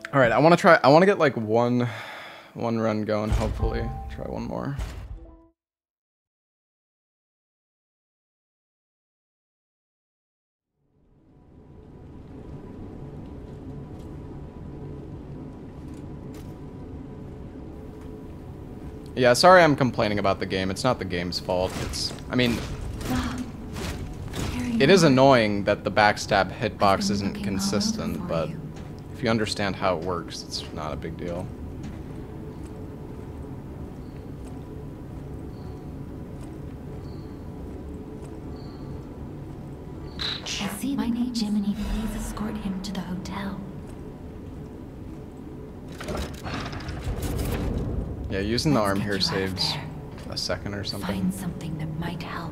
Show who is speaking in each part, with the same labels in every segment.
Speaker 1: All right, I want to get like one run going. Hopefully, try one more. Yeah, sorry I'm complaining about the game. It's not the game's fault. I mean, it is annoying that the backstab hitbox isn't consistent, but if you understand how it works, it's not a big deal.
Speaker 2: I see my name, Jiminy. Please escort him to the hotel.
Speaker 1: Yeah, using the arm here saves a second or something.
Speaker 2: Find something that might help.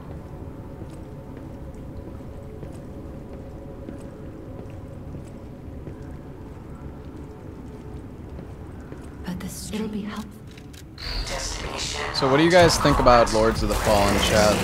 Speaker 2: But it'll be helpful.
Speaker 1: So what do you guys think about Lords of the Fallen, chat?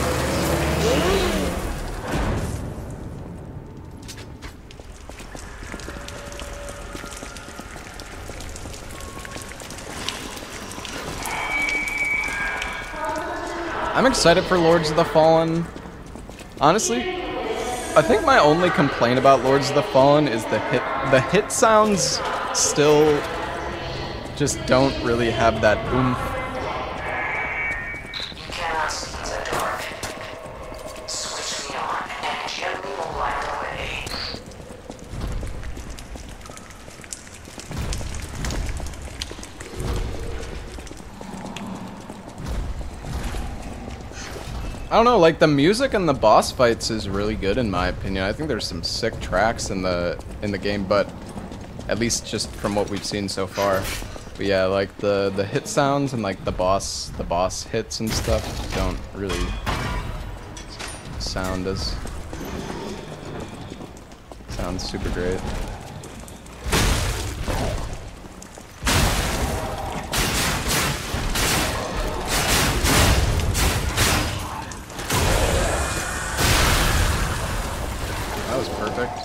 Speaker 1: I'm excited for Lords of the Fallen. Honestly, I think my only complaint about Lords of the Fallen is the hit sounds still just don't really have that oomph.
Speaker 3: You cannot see in the dark. Switch me on and gently will light the way.
Speaker 1: I don't know, like the music and the boss fights is really good in my opinion. I think there's some sick tracks in the game, but at least just from what we've seen so far. But yeah, like the hit sounds and like the boss hits and stuff don't really sound super great. That was perfect.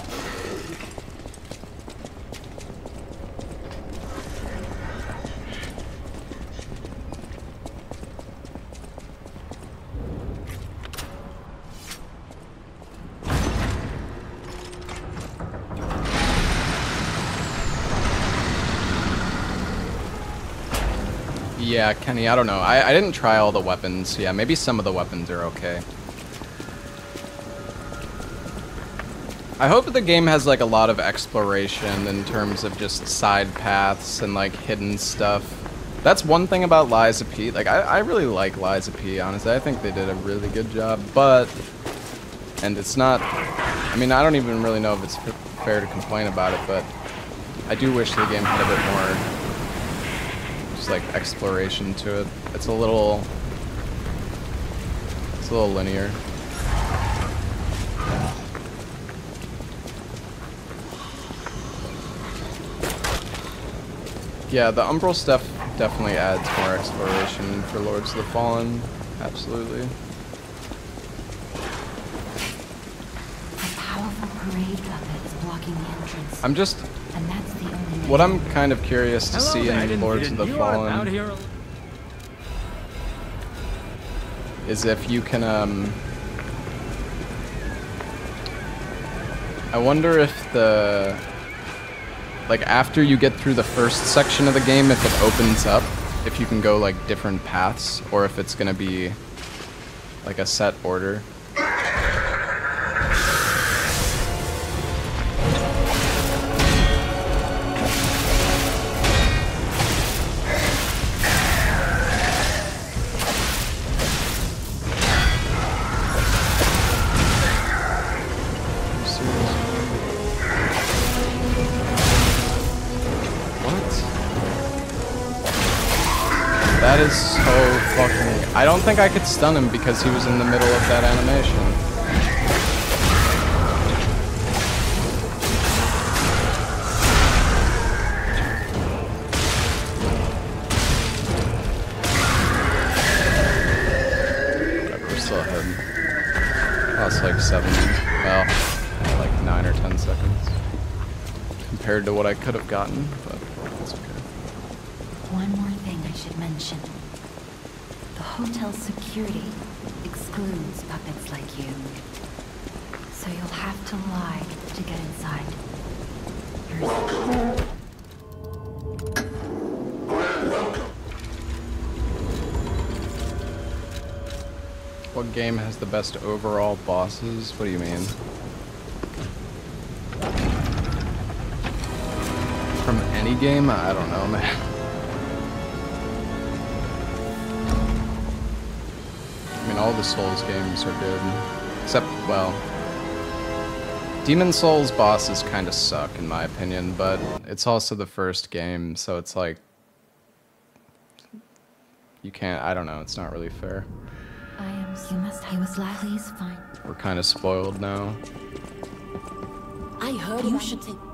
Speaker 1: Yeah, Kenny, I don't know. I didn't try all the weapons. Yeah, maybe some of the weapons are okay. I hope the game has like a lot of exploration in terms of just side paths and like hidden stuff. That's one thing about Lies of P. Like I really like Lies of P, honestly. I think they did a really good job, and it's not, I mean, I don't even really know if it's fair to complain about it, but I do wish the game had a bit more just like exploration to it. It's a little linear. Yeah, the Umbral stuff definitely adds more exploration for Lords of the Fallen. Absolutely.
Speaker 2: A powerful parade of it is blocking the entrance.
Speaker 1: I'm just...
Speaker 2: And that's the only
Speaker 1: what I'm kind of curious to see in Lords of the Fallen is if you can, I wonder if the... like after you get through the first section of the game, if it opens up, if you can go like different paths, or if it's gonna be like a set order. That is so fucking... I don't think I could stun him because he was in the middle of that animation. Whatever, we're still ahead. Lost like 7, well, like 9 or 10 seconds. compared to what I could have gotten, but that's okay.
Speaker 2: One more thing I should mention. The hotel's security excludes puppets like you. So you'll have to lie to get inside.
Speaker 4: Welcome. Grand welcome.
Speaker 1: What game has the best overall bosses? What do you mean? From any game? I don't know, man. I mean, all the Souls games are good. Except, well... Demon Souls bosses kind of suck, in my opinion, but it's also the first game, so it's like... You can't... I don't know, it's not really fair.
Speaker 2: You must have was last. Please fine.
Speaker 1: We're kind of spoiled now.
Speaker 2: I heard you should take.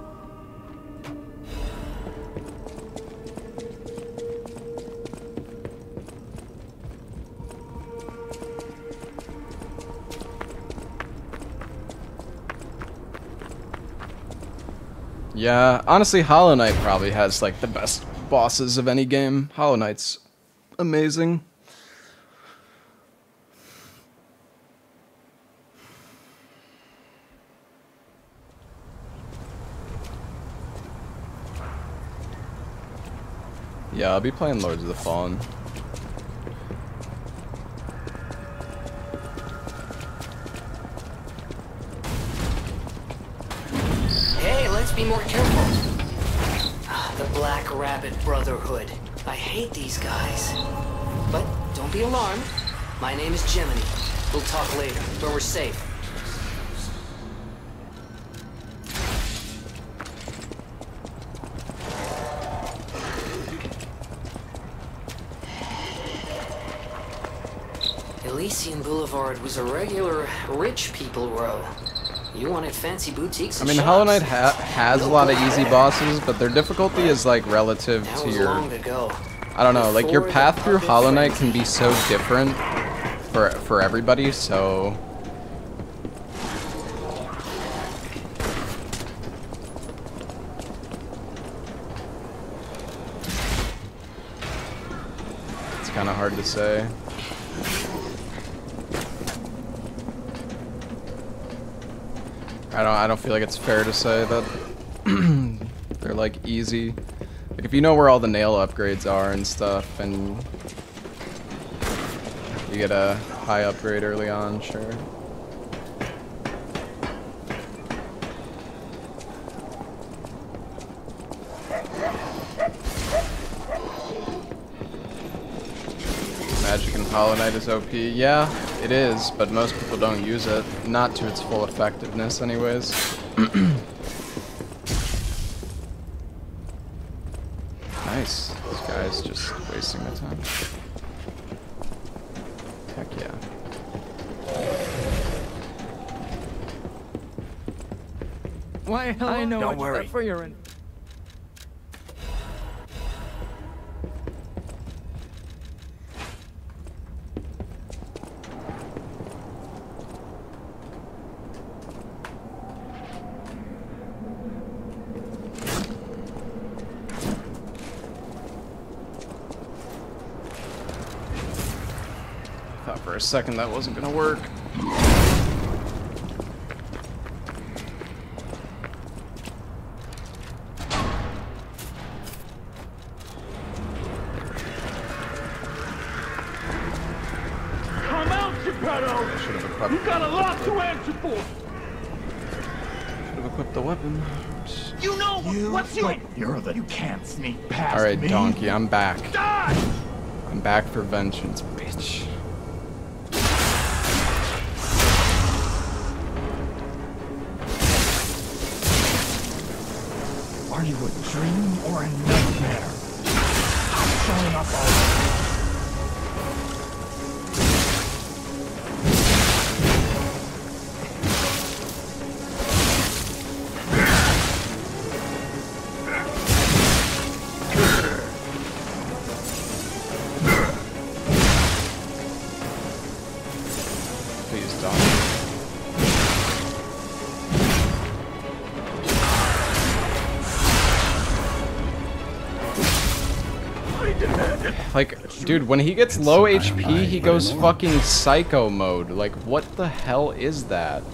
Speaker 1: Yeah, honestly, Hollow Knight probably has like the best bosses of any game. Hollow Knight's amazing. Yeah, I'll be playing Lords of the Fallen.
Speaker 3: Hey, let's be more careful. The Black Rabbit Brotherhood. I hate these guys. But don't be alarmed. My name is Jiminy. We'll talk later, when we're safe. Elysian Boulevard was a regular rich people row. You wanted fancy boutiques
Speaker 1: I
Speaker 3: and
Speaker 1: mean, Hollow
Speaker 3: shops.
Speaker 1: Knight has a lot of easy bosses, but their difficulty is like relative
Speaker 3: That
Speaker 1: to
Speaker 3: was
Speaker 1: your...
Speaker 3: long ago.
Speaker 1: I don't know, like your
Speaker 3: Before
Speaker 1: path
Speaker 3: the
Speaker 1: through
Speaker 3: puppet
Speaker 1: Hollow Knight
Speaker 3: frenzy.
Speaker 1: can be so different for everybody, so... It's kind of hard to say. I don't feel like it's fair to say that they're like easy. Like if you know where all the nail upgrades are and stuff, and you get a high upgrade early on, sure. Magic in Hollow Knight is OP. Yeah, it is, but most people don't use it. Not to its full effectiveness anyways. Nice. This guy's just wasting my time. Heck yeah.
Speaker 5: Why, hello. I know.
Speaker 6: Don't worry.
Speaker 5: For your
Speaker 1: Thought for a second that wasn't gonna work.
Speaker 6: Come out, Geppetto!
Speaker 1: Should have equipped.
Speaker 6: You got a lot to answer for!
Speaker 1: Should have equipped the weapon.
Speaker 6: You know what's you?
Speaker 4: You can't sneak past
Speaker 1: All right,
Speaker 4: me.
Speaker 1: donkey, I'm back.
Speaker 6: Die!
Speaker 1: I'm back for vengeance, bitch.
Speaker 4: Are you a dream or a nightmare? I'm showing up already.
Speaker 1: Please don't. Like, dude, when he gets low HP, he goes fucking psycho mode. Like, what the hell is that?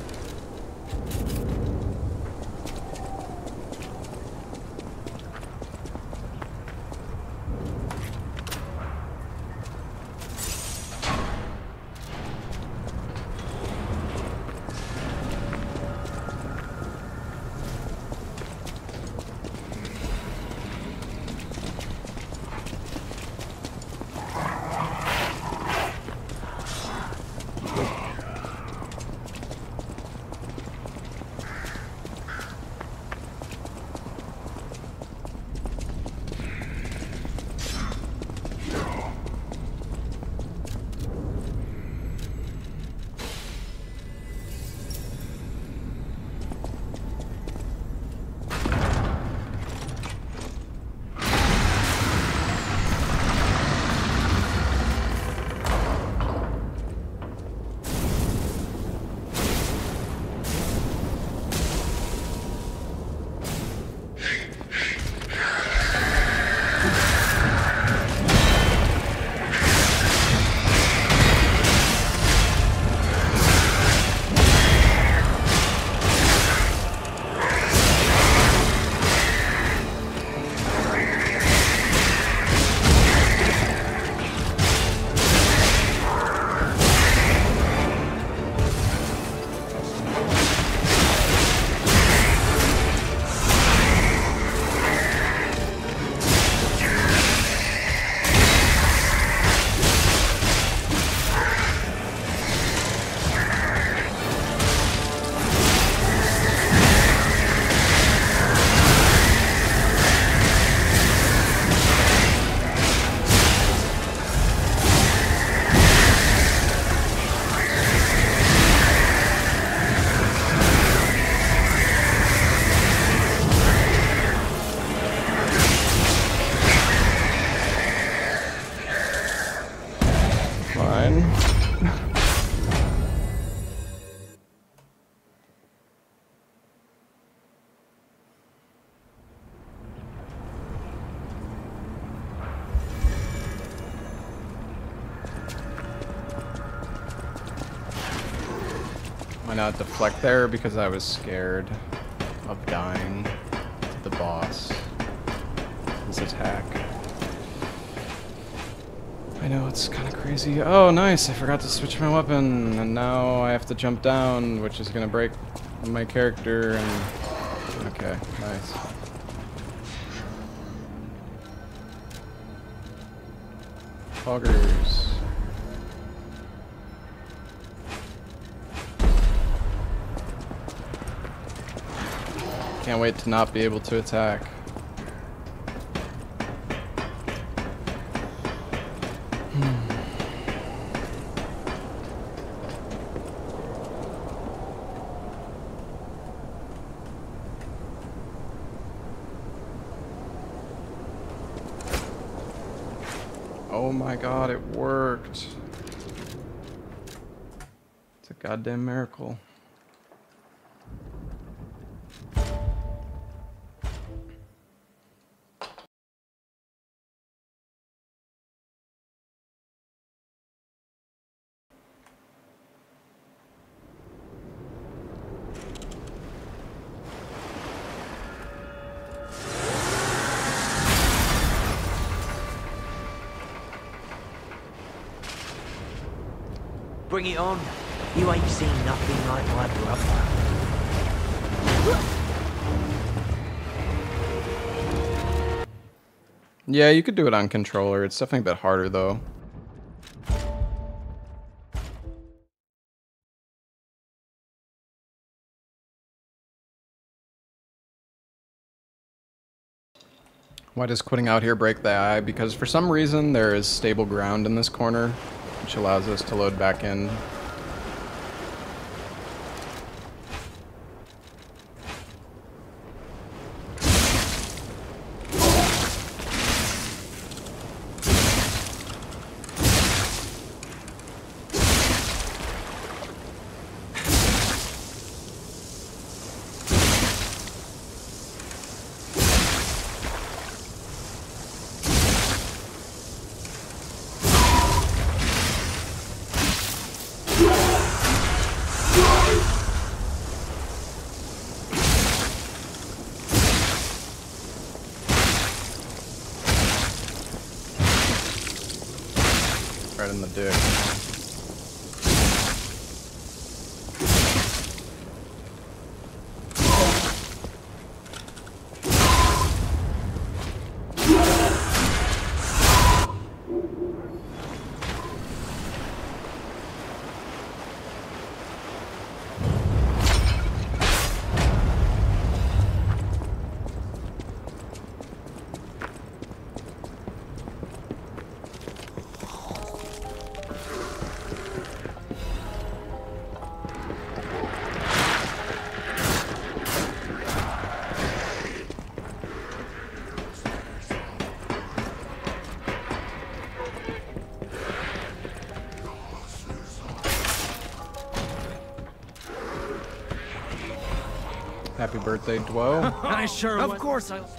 Speaker 1: Why not deflect there? Because I was scared of dying to the boss. His attack. I know, it's kind of crazy. Oh, nice! I forgot to switch my weapon, and now I have to jump down, which is gonna break my character, and... Okay, nice. Poggers. Can't wait to not be able to attack. Oh my god, it worked. It's a goddamn miracle.
Speaker 7: Bring it on. You ain't seen nothing like my brother.
Speaker 1: Yeah, you could do it on controller. It's definitely a bit harder, though. Why does quitting out here break the eye? Because for some reason there is stable ground in this corner, which allows us to load back in. right in the dick. Happy birthday, Dwo.
Speaker 5: I sure
Speaker 7: Of course I...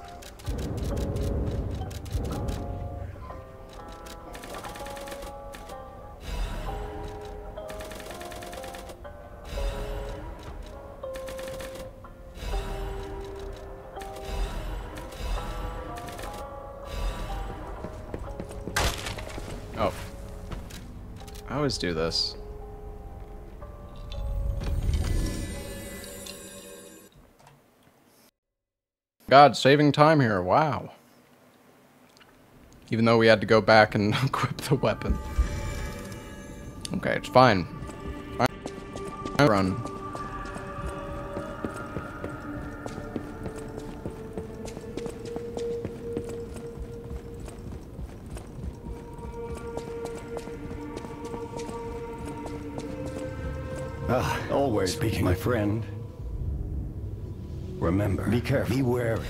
Speaker 1: Oh. I always do this. God, saving time here, wow. Even though we had to go back and equip the weapon. Okay, it's fine. Fine. Run.
Speaker 8: Always speaking, my friend. Remember, be careful. Be wary.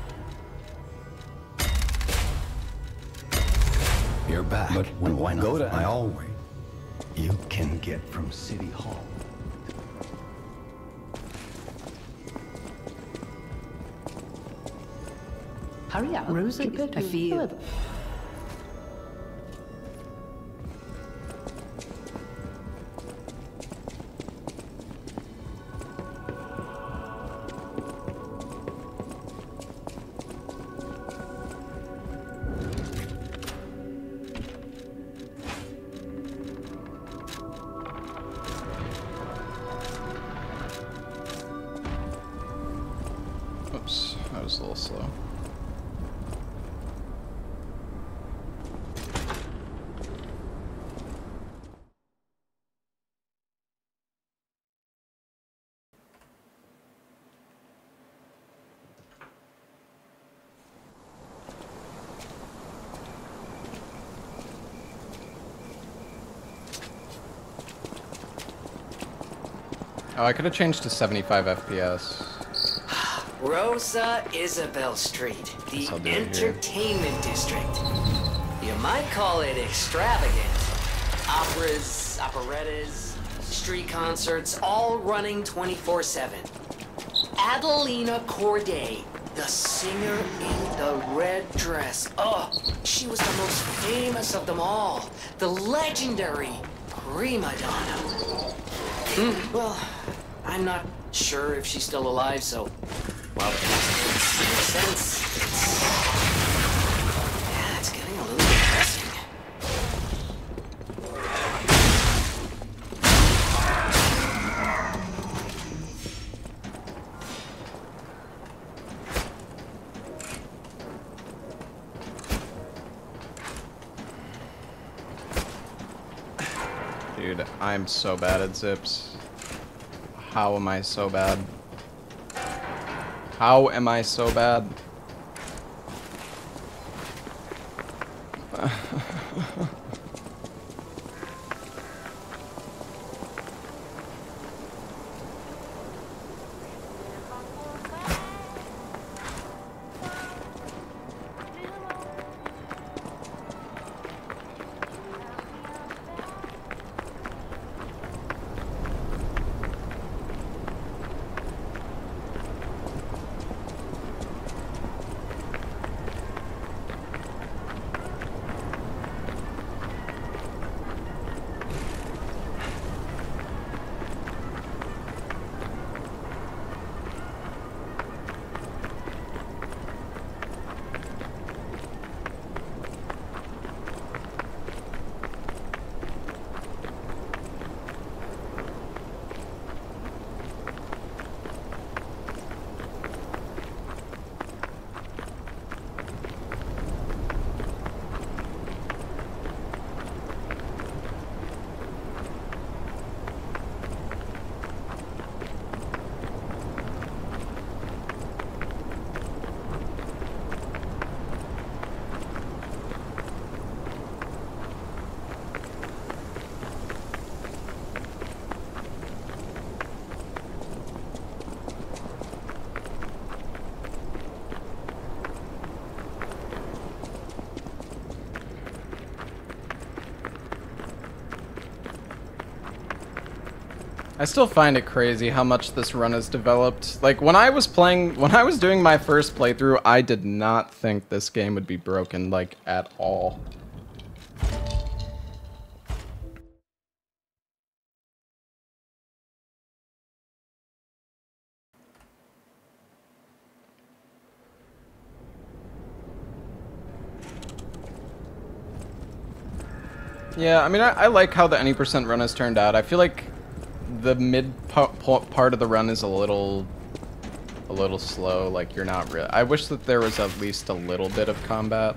Speaker 8: You're back. But when why not? Go to my always. You can get from City Hall.
Speaker 9: Hurry up.
Speaker 2: Rosa,
Speaker 9: I feel.
Speaker 1: Oops, that was a little slow. Oh, I could have changed to 75 FPS.
Speaker 3: Rosa Isabel Street, the
Speaker 1: I'll do it here.
Speaker 3: entertainment district. You might call it extravagant. Operas, operettas, street concerts, all running 24/7. Adelina Corday, the singer in the red dress. Oh, she was the most famous of them all. The legendary prima donna. Well, I'm not sure if she's still alive, so while it makes sense, it's getting a little depressing.
Speaker 1: Dude, I'm so bad at zips. How am I so bad? How am I so bad? I still find it crazy how much this run has developed. Like, when I was doing my first playthrough, I did not think this game would be broken, like, at all. Yeah, I mean, I like how the any % run has turned out. I feel like the mid part of the run is a little slow. Like, you're not really... I wish that there was at least a little bit of combat.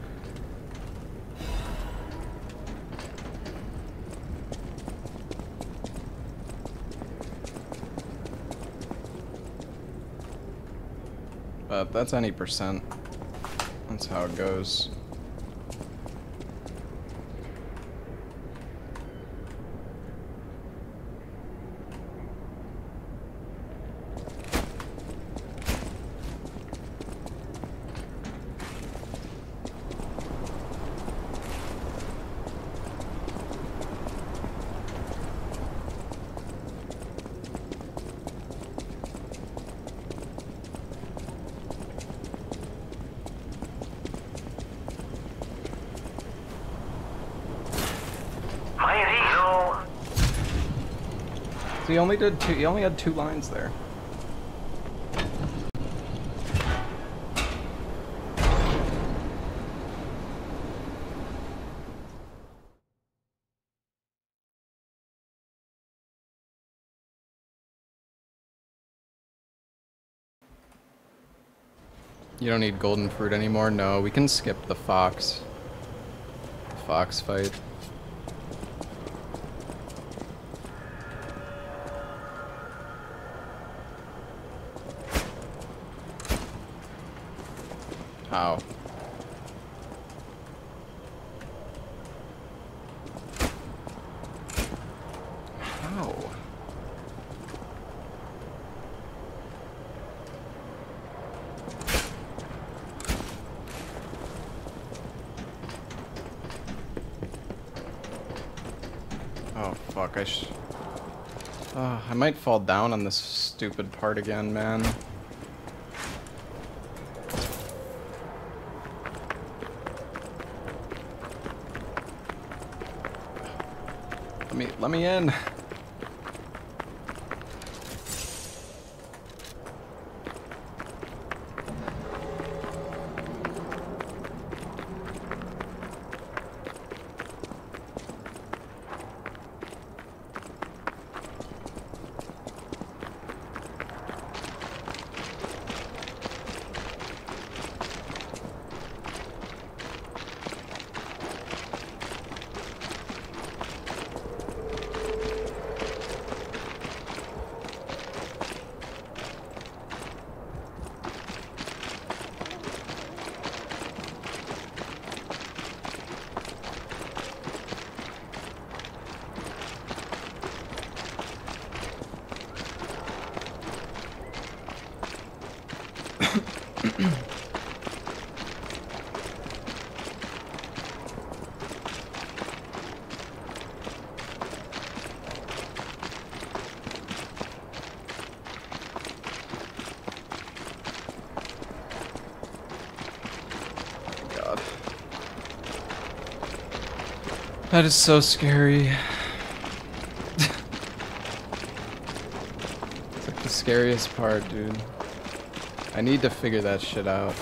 Speaker 1: But that's any %. That's how it goes. He only did two. He only had 2 lines there. You don't need golden fruit anymore? No, we can skip the fox fight. How? How? Oh, fuck, I might fall down on this stupid part again, man. Let me in. That is so scary. It's like the scariest part, dude. I need to figure that shit out.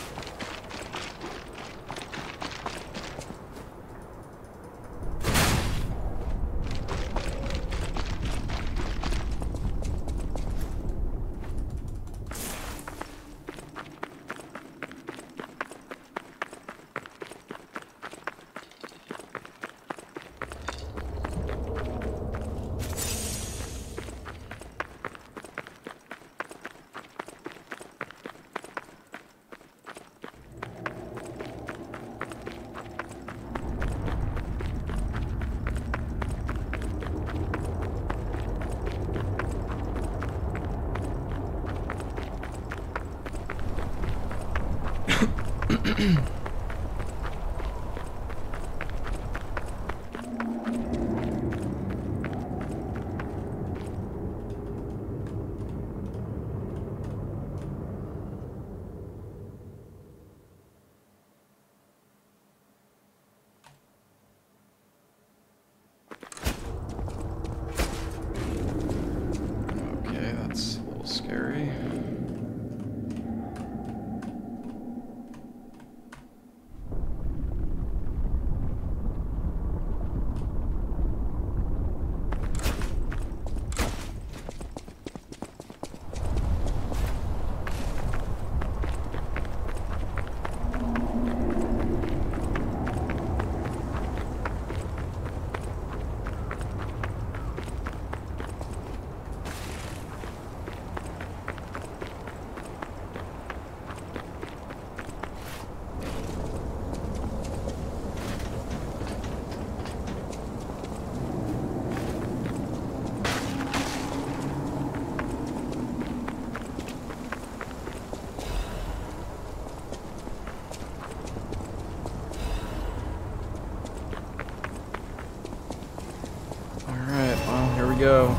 Speaker 1: go.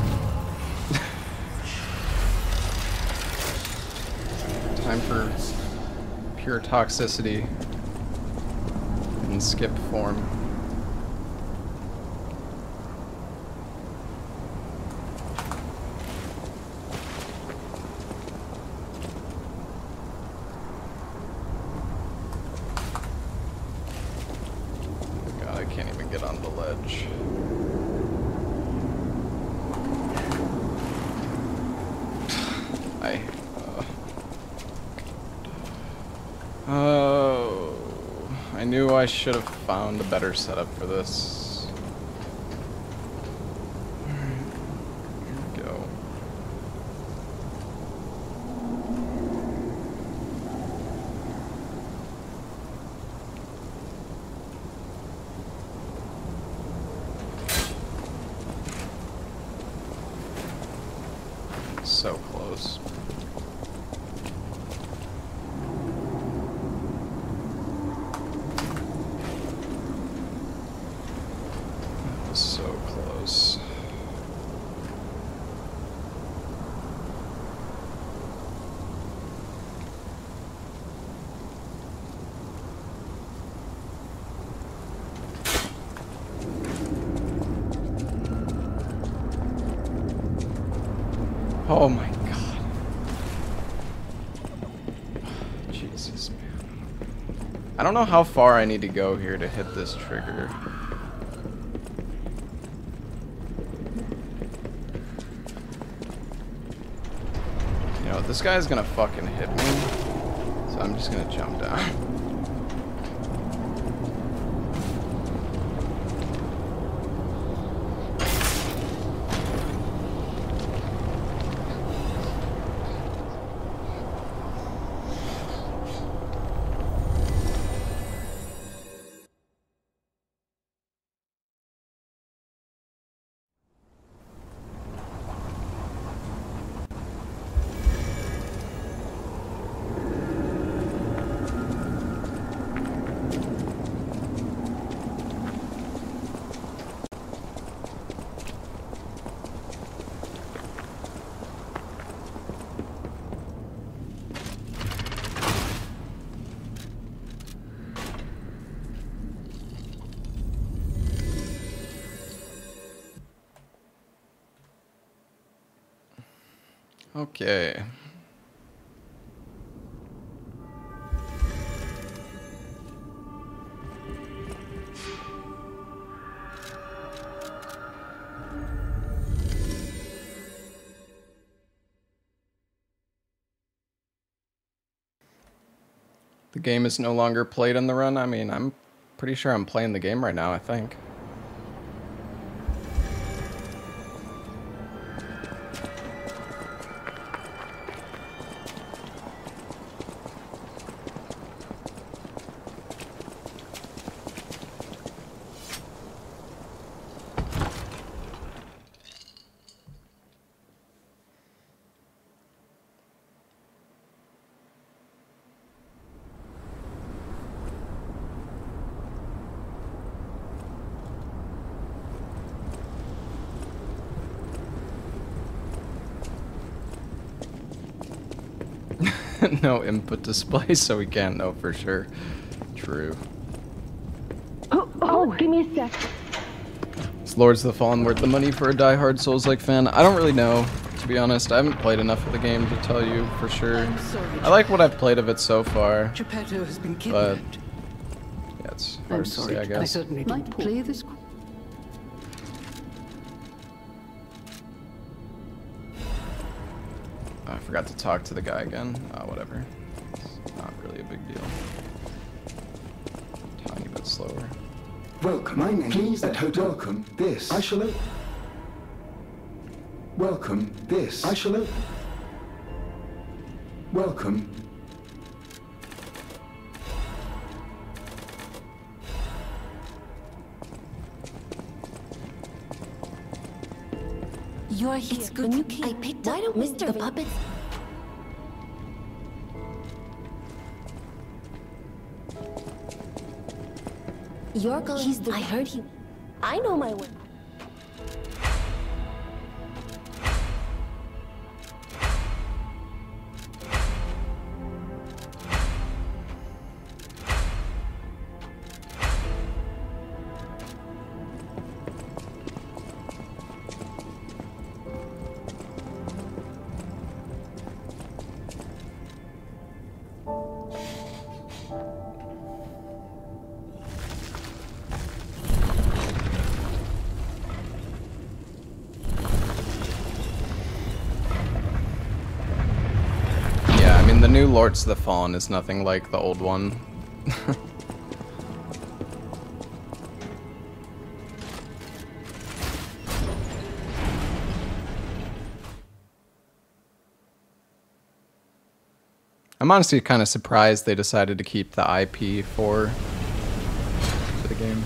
Speaker 1: Time for pure toxicity in skip form. God, I can't even get on the ledge. Oh, I knew I should have found a better setup for this. Here we go. So close. So close. Oh my God. Jesus, man. I don't know how far I need to go here to hit this trigger. This guy's gonna fucking hit me, so I'm just gonna jump down. Okay. The game is no longer played in the run. I mean, I'm pretty sure I'm playing the game right now, I think. No input display, so we can't know for sure. True.
Speaker 9: Oh, give me a sec.
Speaker 1: Is Lords of the Fallen worth the money for a die-hard Souls-like fan? I don't really know, to be honest. I haven't played enough of the game to tell you for sure. I like what I've played of it so far.
Speaker 3: Geppetto has been
Speaker 1: But
Speaker 3: kidnapped.
Speaker 1: yeah, it's hard to say, I guess.
Speaker 3: I certainly didn't play this.
Speaker 1: I forgot to talk to the guy again. Whatever. It's not really a big deal. Tiny bit slower.
Speaker 10: Welcome, my name. Please at hotel. Welcome. This I shall open. Welcome. This I shall open. Welcome.
Speaker 2: You're here. It's good. When you came, I picked up Mr. the puppets. You're going. I heard you. I know my way.
Speaker 1: new Lords of the Fallen is nothing like the old one. I'm honestly kind of surprised they decided to keep the IP for the game.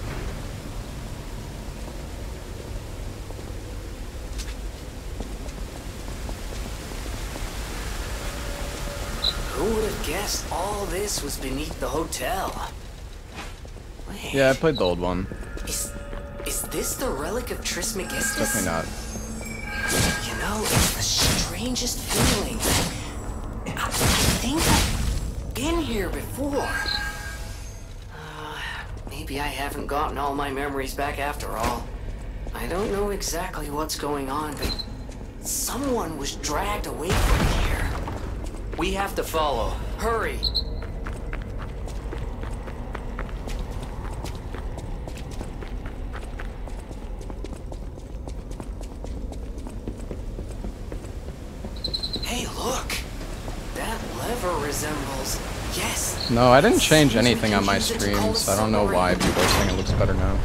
Speaker 3: Who would have guessed all this was beneath the hotel? Wait,
Speaker 1: Yeah, I played the old one.
Speaker 3: is this the relic of Trismegistus?
Speaker 1: Definitely not.
Speaker 3: You know, it's the strangest feeling. I think I've been here before. Maybe I haven't gotten all my memories back after all. I don't know exactly what's going on, but someone was dragged away from here. We have to follow. Hurry! Hey, look! That lever resembles... Yes!
Speaker 1: No, I didn't change anything on my stream, so I don't know why people are saying it looks better now.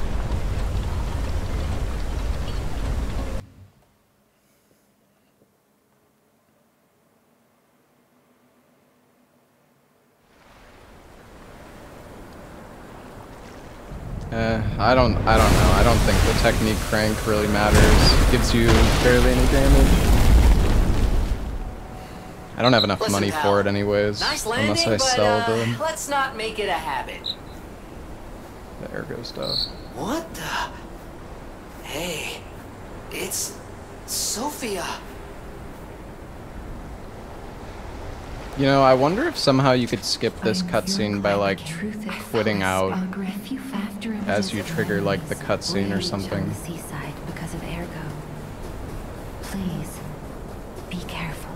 Speaker 1: I don't know. I don't think the technique crank really matters. Gives you barely any damage. I don't have enough money for it anyways,
Speaker 3: nice landing,
Speaker 1: unless I sell the...
Speaker 3: let's not make it a habit.
Speaker 1: The ergo stuff.
Speaker 3: What the... Hey, it's... Sophia.
Speaker 1: You know, I wonder if somehow you could skip this cutscene by, like, quitting out as you trigger, like, the cutscene or something.
Speaker 2: Seaside because of ergo. Please, be careful.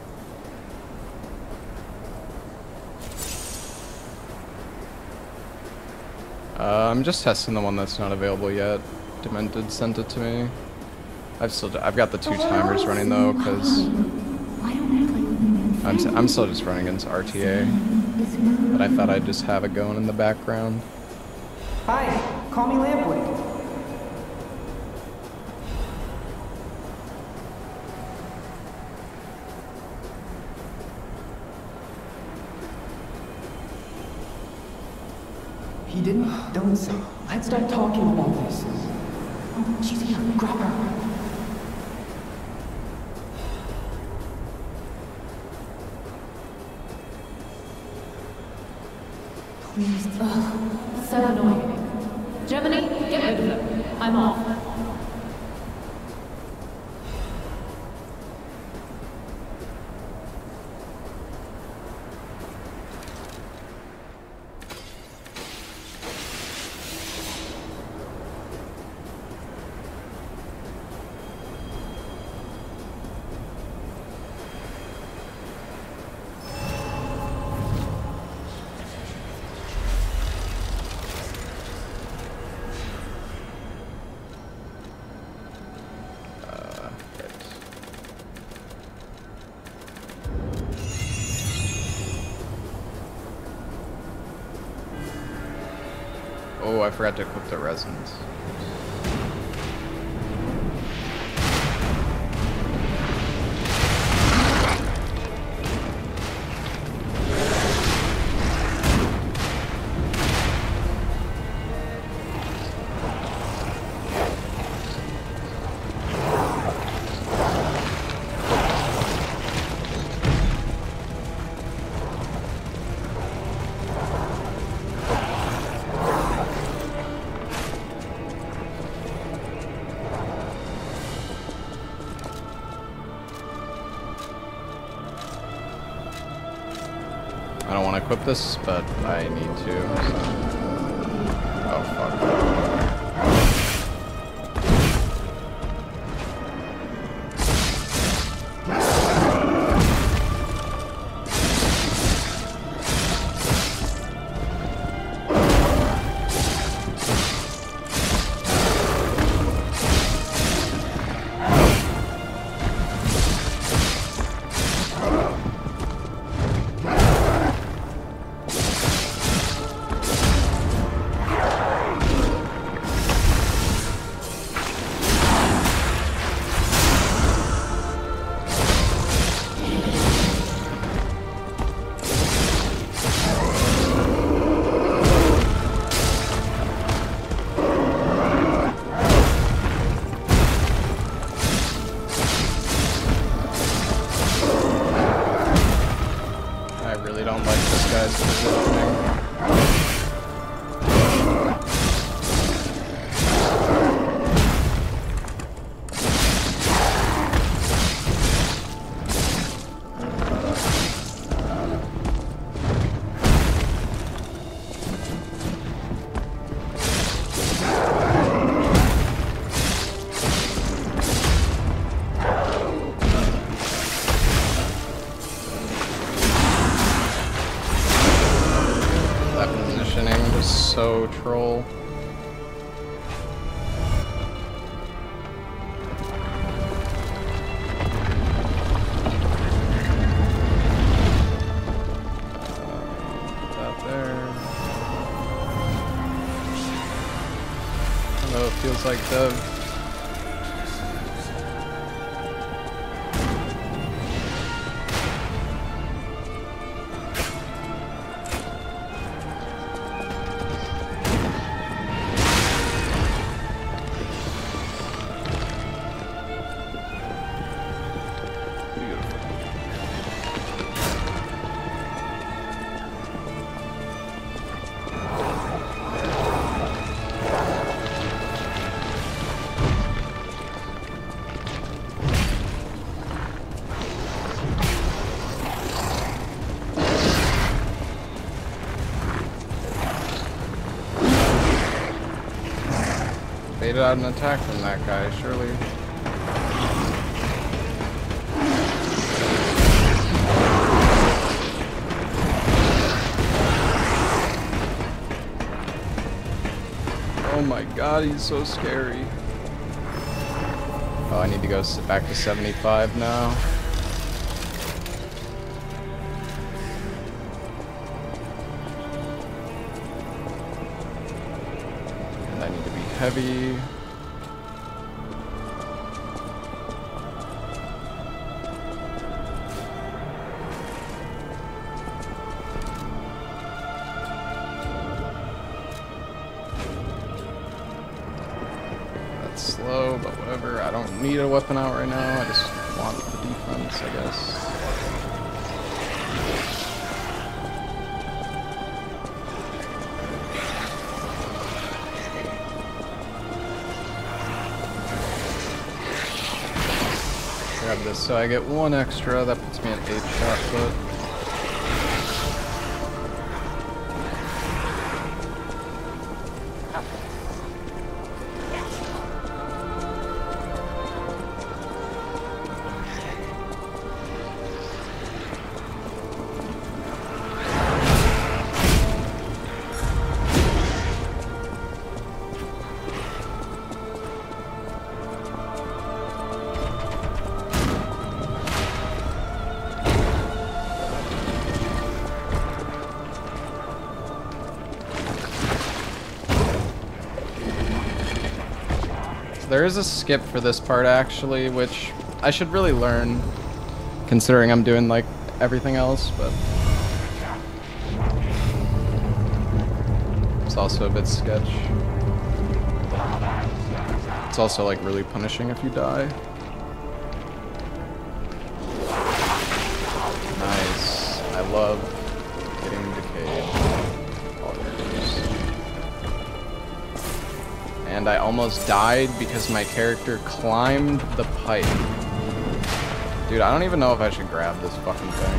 Speaker 1: I'm just testing the one that's not available yet. Demented sent it to me. I've got the 2 timers running though, because I'm still just running against RTA. But I thought I'd just have it going in the background.
Speaker 11: Hi, call me Lampwick. He didn't? Don't say. Let's start talking about this. Oh, she's here. Grab her.
Speaker 9: Please. Ugh, so annoying. Gemini, get rid of him. I'm off.
Speaker 1: Oh, I forgot to equip the resins. I don't want to equip this, but I need to. So. Oh, fuck. this guy's positioning. So troll. That there. I know it feels like Dev. Baited out an attack from that guy, surely. Oh my god, he's so scary. Oh, I need to go back to 75 now. Heavy. That's slow, but whatever. I don't need a weapon out right now. I just want the defense, I guess. Grab this so I get one extra. That puts me at 8 shot put. There is a skip for this part actually, which I should really learn, considering I'm doing like everything else, but it's also a bit sketch. It's also like really punishing if you die. Nice. I love getting decayed. And I almost died because my character climbed the pipe. Dude, I don't even know if I should grab this fucking thing.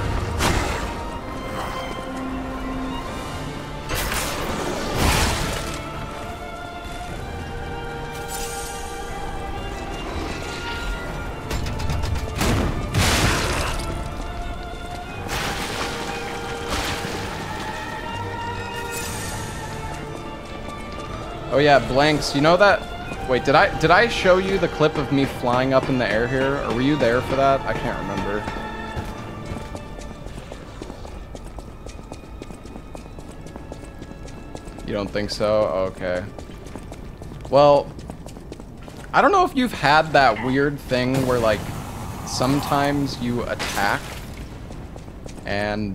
Speaker 1: Oh yeah, Blanks, you know that? Wait, did I show you the clip of me flying up in the air here? Or were you there for that? I can't remember. You don't think so? Okay. Well, I don't know if you've had that weird thing where like sometimes you attack and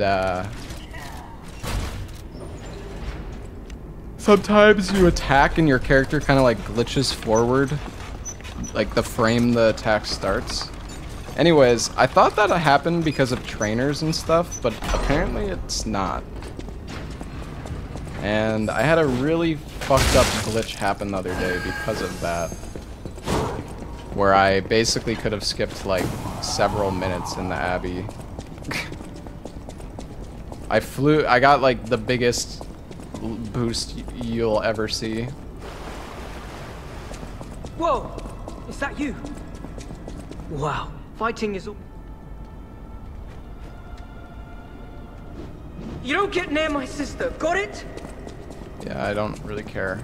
Speaker 1: sometimes you attack and your character kind of like glitches forward, like the frame the attack starts. Anyways, I thought that happened because of trainers and stuff, but apparently it's not. And I had a really fucked up glitch happen the other day because of that. Where I basically could have skipped like several minutes in the Abbey. I got like the biggest boost you'll ever see.
Speaker 7: Whoa! Is that you? Wow, fighting is all... You don't get near my sister, got it?
Speaker 1: Yeah, I don't really care.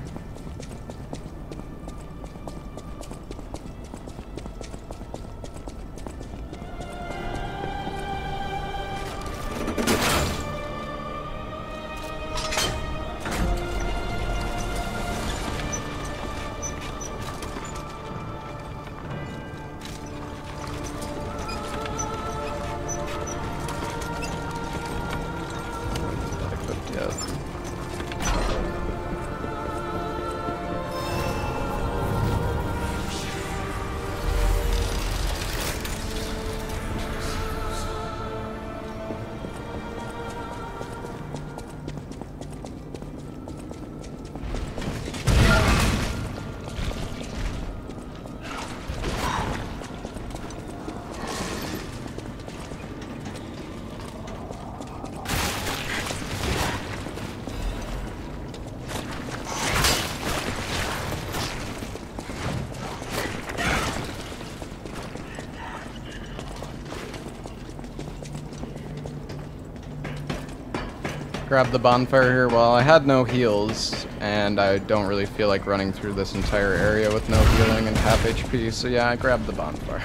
Speaker 1: Grab the bonfire here. Well, I had no heals, and I don't really feel like running through this entire area with no healing and half HP, so yeah, I grabbed the bonfire.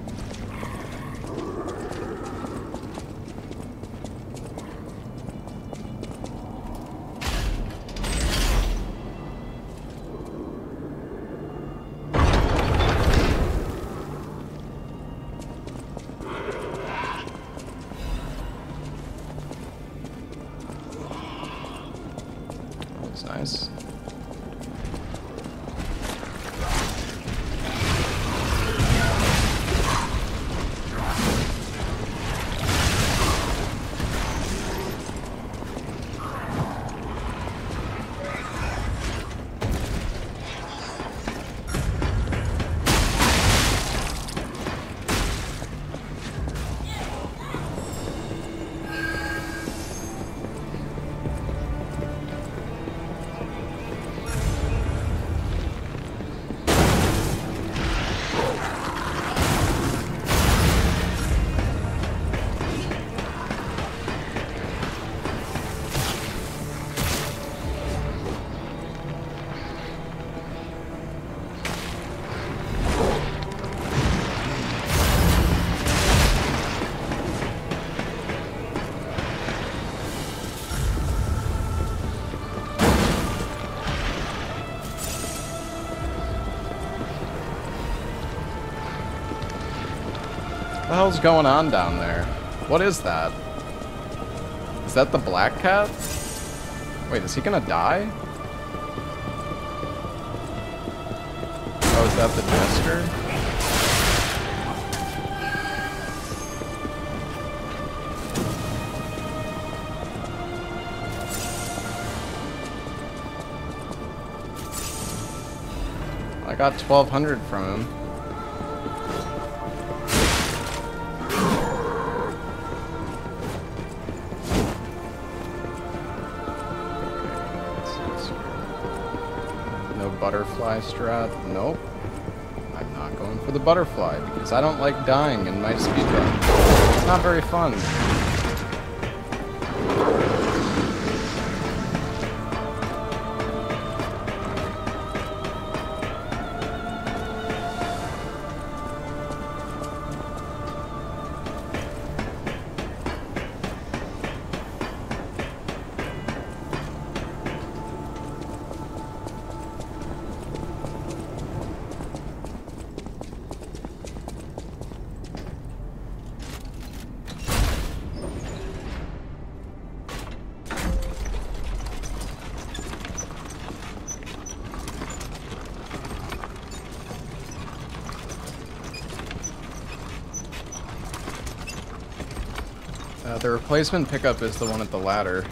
Speaker 1: Nice. What the hell's going on down there? What is that? Is that the black cat? Wait, is he gonna die? Oh, is that the jester? I got 1200 from him. Butterfly strat? Nope. I'm not going for the butterfly because I don't like dying in my speedrun. It's not very fun. The replacement pickup is the one at the ladder.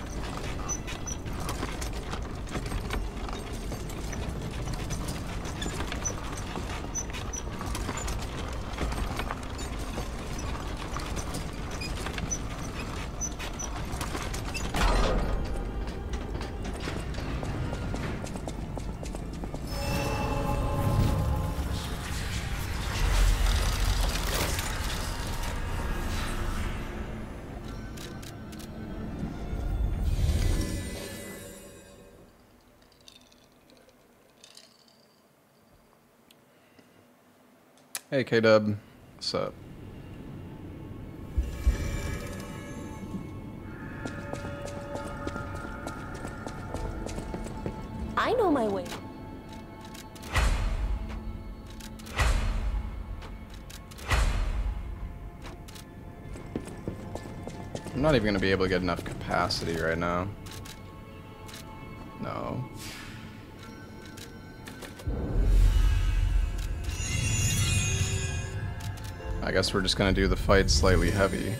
Speaker 1: Hey K-Dub, what's up?
Speaker 12: I know my way.
Speaker 1: I'm not even gonna be able to get enough capacity right now. No. I guess we're just gonna do the fight slightly heavy.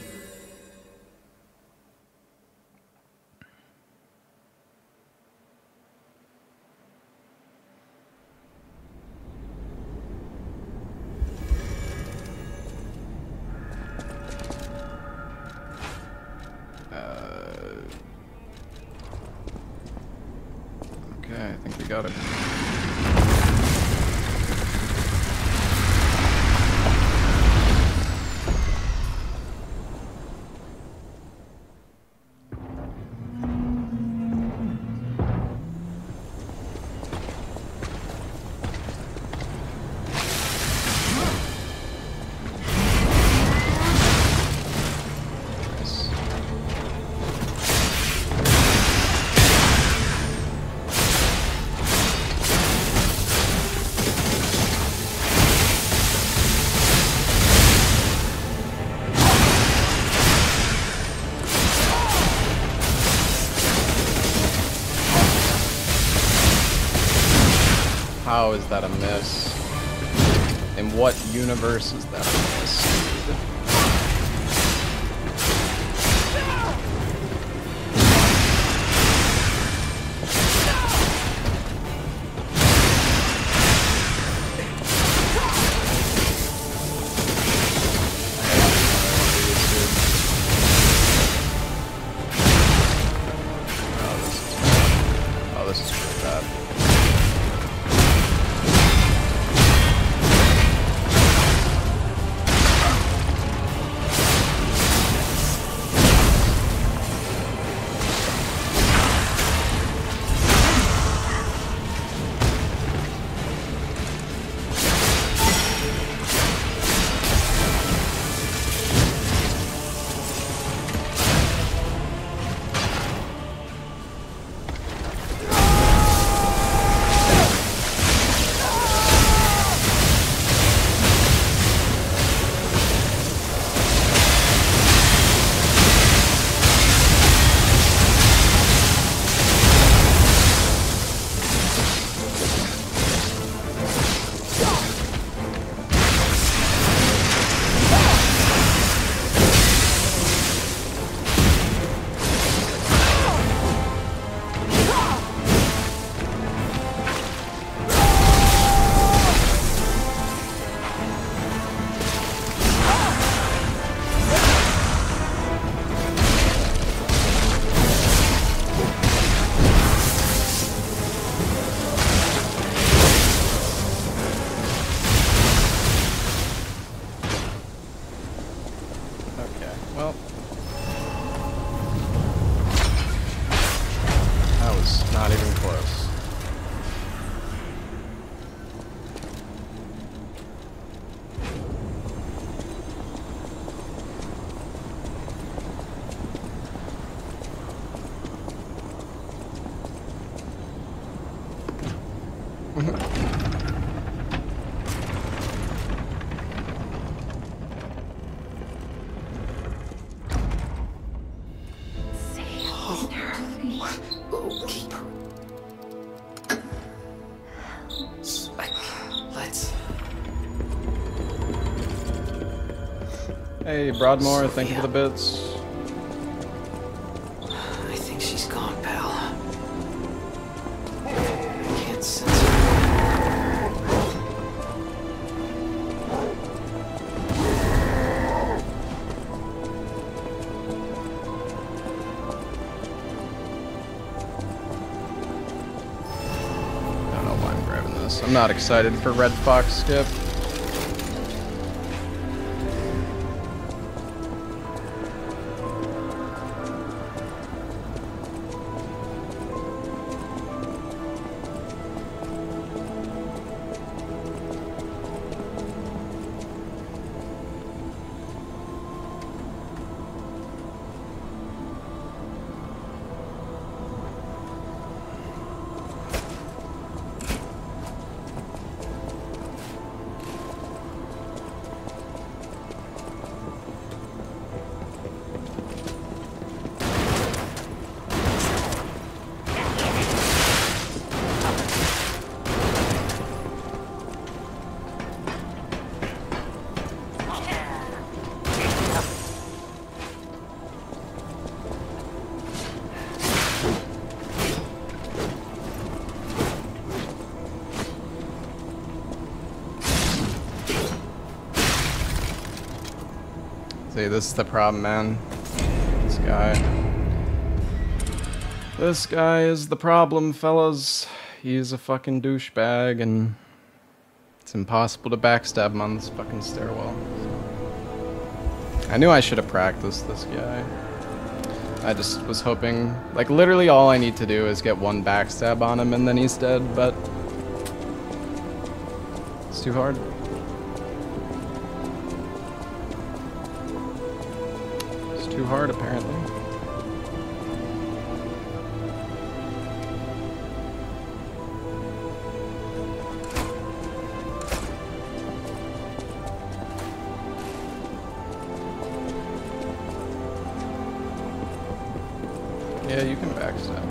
Speaker 1: Okay, I think we got it. How is that a miss? In what universe is that a miss? Oh, this is pretty bad. Well, that was not even close. Hey, Broadmoor, thank you for the bits.
Speaker 3: she's gone, pal. I can't sense her.
Speaker 1: I don't know why I'm grabbing this. I'm not excited for Red Fox Skip. See, this is the problem, man. This guy. This guy is the problem, fellas. He's a fucking douchebag, and it's impossible to backstab him on this fucking stairwell. I knew I should have practiced this guy. I just was hoping, like, literally all I need to do is get one backstab on him and then he's dead, but it's too hard. Too hard, apparently. Yeah, you can backstab.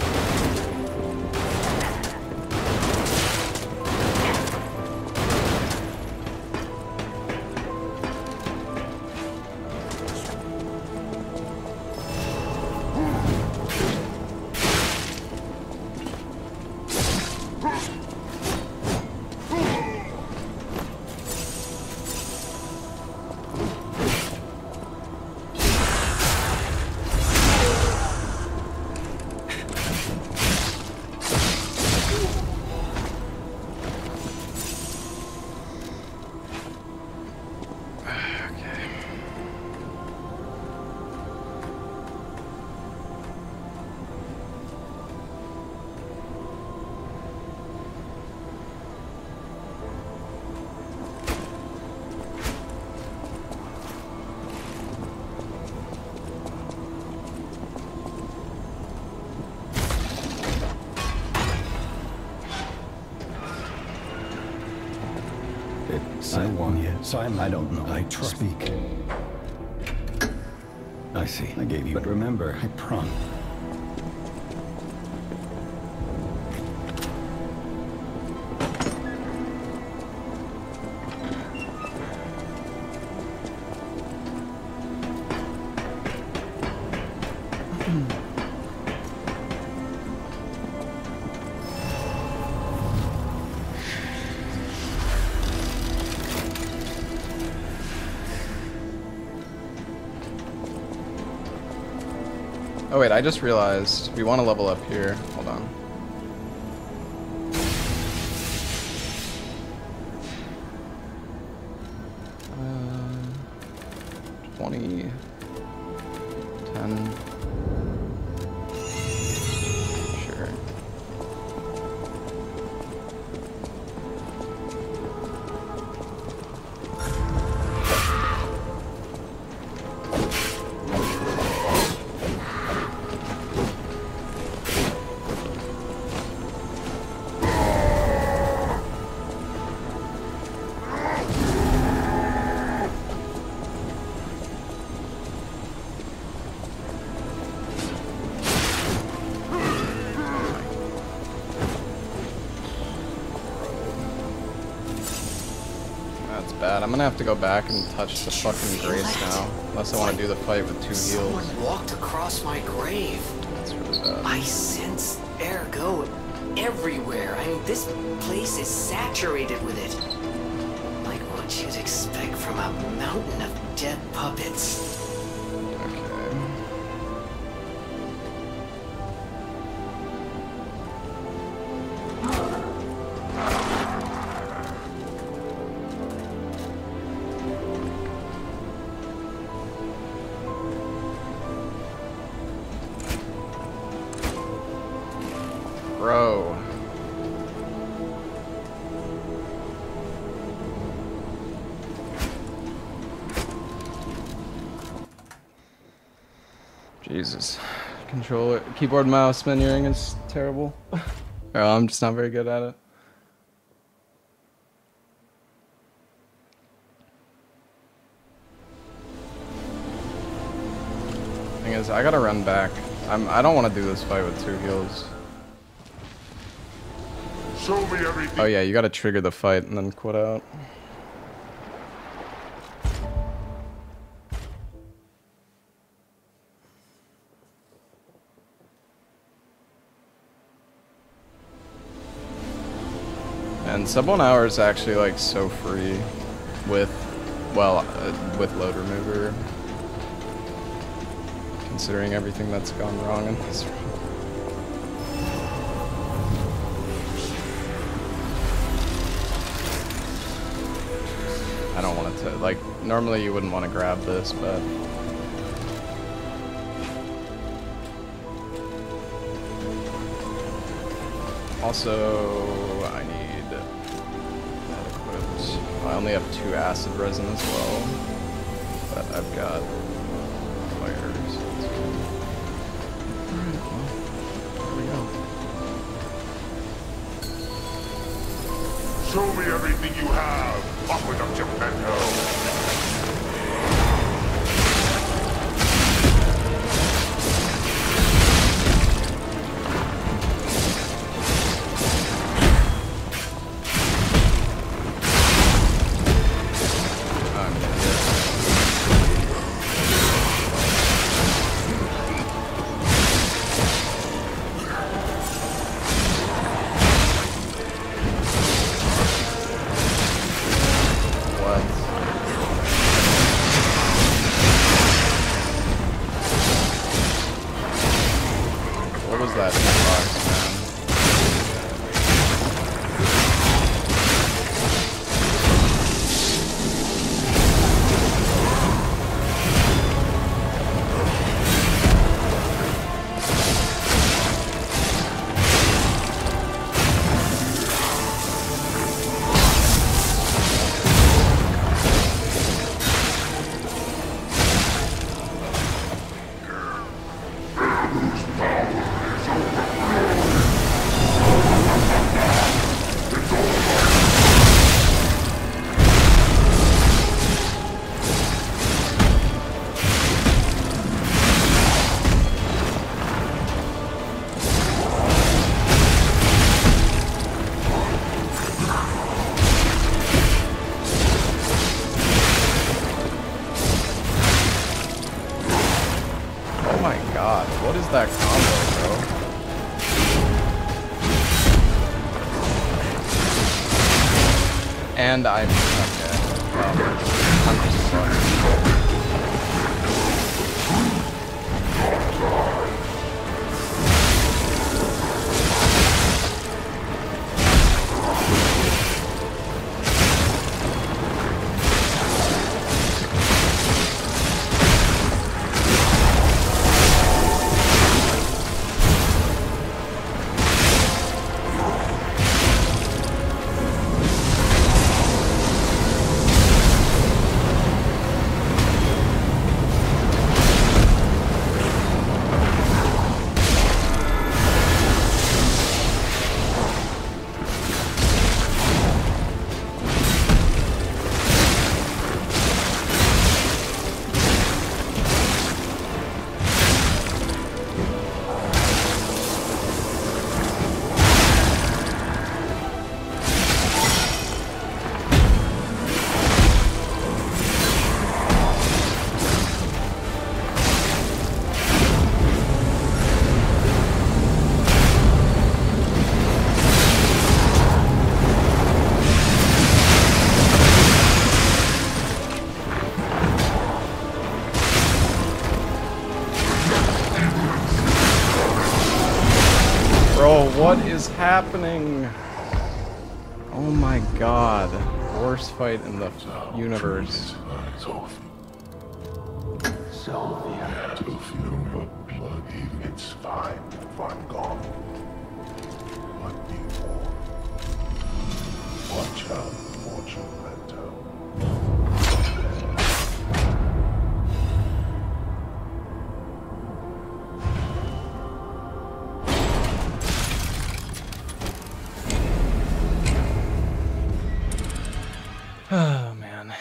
Speaker 8: I don't know. I trust. Speak. I see. I gave you. But remember, I promise.
Speaker 1: Oh wait, I just realized we want to level up here. Hold on. Uh, 20, 10. Sure. Bad. I'm gonna have to go back and touch the fucking grace now, unless I want to do the fight with 2 heals.
Speaker 3: Someone walked across my grave.
Speaker 1: That's really bad. god.
Speaker 3: I sense ergo everywhere. I mean, this place is saturated with it. Like what you'd expect from a mountain of dead puppets.
Speaker 1: Bro. Jesus. Controller, keyboard, mouse menuing is terrible. I'm just not very good at it. Thing is, I gotta run back. I don't want to do this fight with 2 heals.
Speaker 6: Show me everything.
Speaker 1: Oh yeah, you gotta trigger the fight and then quit out. And sub 1 hour is actually like so free with, well, with load remover. Considering everything that's gone wrong in this run. I don't want it to, like, normally you wouldn't want to grab this, but... Also, I need that equipped. I only have 2 acid resin as well, but I've got fire, so it's good. Alright, well, there we go.
Speaker 6: Show me everything you have. Off with Geppetto.
Speaker 1: What was that box, man? Oh my god, what is that combo, bro? And I'm okay. Well, I'm just sorry. Bro, what is happening? Oh my god. Worst fight in the universe.
Speaker 6: Sylvia. To fume but blood, it's fine if I'm gone. What do you want? Watch out for Geppetto.
Speaker 1: Oh man.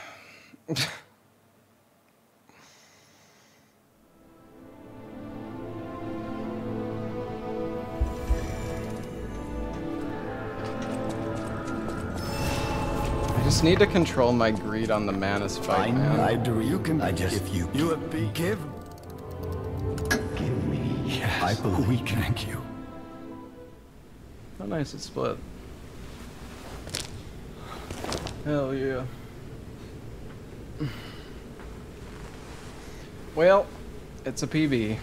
Speaker 1: I just need to control my greed on the Manus fight, man.
Speaker 8: I do. You can. I just. If you give me. Yes. I believe. We thank you.
Speaker 1: How nice it's split. Hell yeah. Well, it's a PB.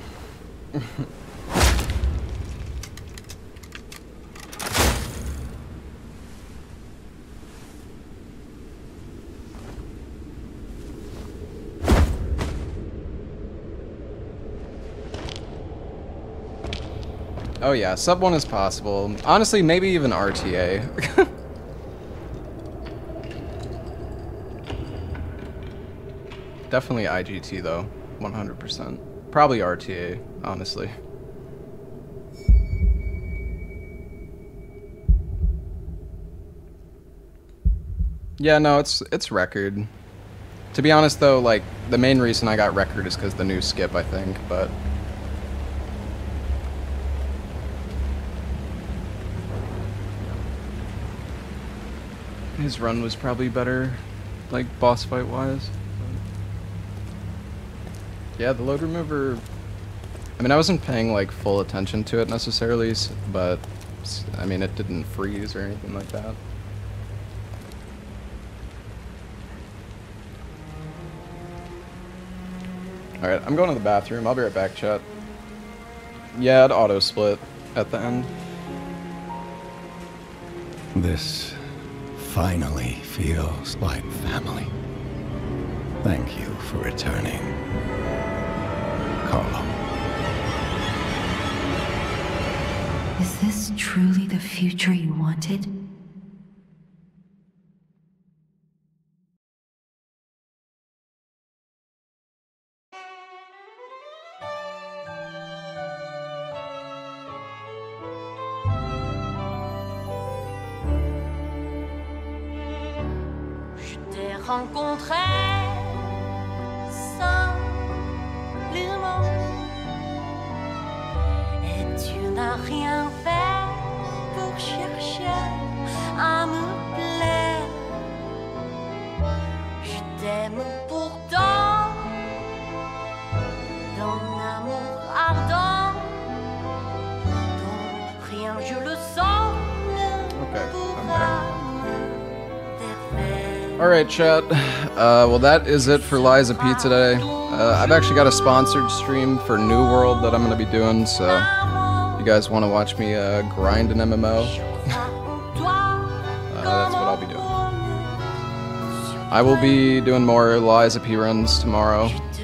Speaker 1: Oh yeah, sub 1 is possible. Honestly, maybe even RTA. Definitely IGT though, 100%. Probably RTA, honestly. Yeah, no, it's record. To be honest though, like, the main reason I got record is because the new skip, I think, but... his run was probably better, like, boss fight wise. Yeah, the load remover, I mean, I wasn't paying like full attention to it necessarily, but I mean, it didn't freeze or anything like that. Alright, I'm going to the bathroom. I'll be right back, chat. Yeah, it auto split at the end.
Speaker 8: This finally feels like family. Thank you for returning, Carlo.
Speaker 2: Is this truly the future you wanted?
Speaker 12: Je t'ai rencontré simplement et tu n'as rien fait pour chercher à me plaire. Je t'aime pourtant d'un amour ardent dont rien je le sens ne pourra.
Speaker 1: Alright, chat. Well, that is it for Liza P today. I've actually got a sponsored stream for New World that I'm going to be doing, so if you guys want to watch me grind an MMO, that's what I'll be doing. I will be doing more Liza P runs tomorrow.